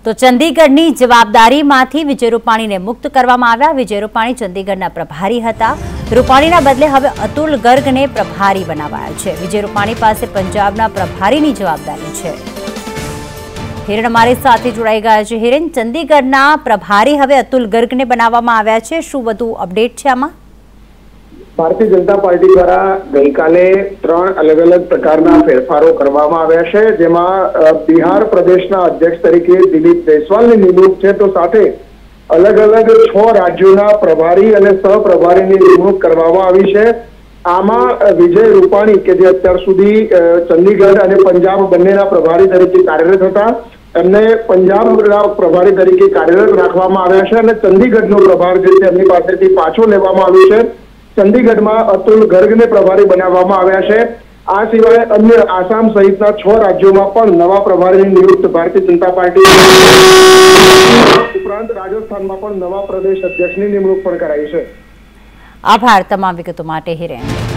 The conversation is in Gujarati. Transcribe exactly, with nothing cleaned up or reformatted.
તો ચંદીગઢની જવાબદારીમાંથી વિજય રૂપાણીને મુક્ત કરવામાં આવ્યા। વિજય રૂપાણી ચંદીગઢના પ્રભારી હતા। રૂપાણીના બદલે હવે અતુલ ગર્ગને પ્રભારી બનાવાયા છે। વિજય રૂપાણી પાસે પંજાબના પ્રભારીની જવાબદારી છે। હિરણ અમારી સાથે જોડાઈ ગયા છે। હિરણ, ચંદીગઢના પ્રભારી હવે અતુલ ગર્ગને બનાવવામાં આવ્યા છે, શું વધુ અપડેટ છે આમાં? ભારતીય જનતા પાર્ટી દ્વારા ગઈકાલે ત્રણ અલગ અલગ પ્રકારના ફેરફારો કરવામાં આવ્યા છે, જેમાં બિહાર પ્રદેશના અધ્યક્ષ તરીકે દિલીપ જયસ્વાલની નિમણૂક છે, તો સાથે અલગ અલગ છ રાજ્યોના પ્રભારી અને સહપ્રભારીની નિમણૂક કરવામાં આવી છે। આમાં વિજય રૂપાણી કે જે અત્યાર સુધી ચંદીગઢ અને પંજાબ બંનેના પ્રભારી તરીકે કાર્યરત હતા, એમને પંજાબના પ્રભારી તરીકે કાર્યરત રાખવામાં આવ્યા છે અને ચંદીગઢનો પ્રભાર જે છે એમની પાસેથી પાછો લેવામાં આવ્યો છે। ચંદીગઢમાં અતુલ ગર્ગને પ્રભારી બનાવવામાં આવ્યા છે। આ સિવાય અન્ય આસામ સહિતના છ રાજ્યોમાં પણ નવા પ્રભારીની નિયુક્ત ભારતીય જનતા પાર્ટી ઉપરાંત રાજસ્થાનમાં પણ નવા પ્રદેશ અધ્યક્ષની નિમણૂક પણ કરાઈ છે। આભાર તમામ વિગતો માટે હિરેન।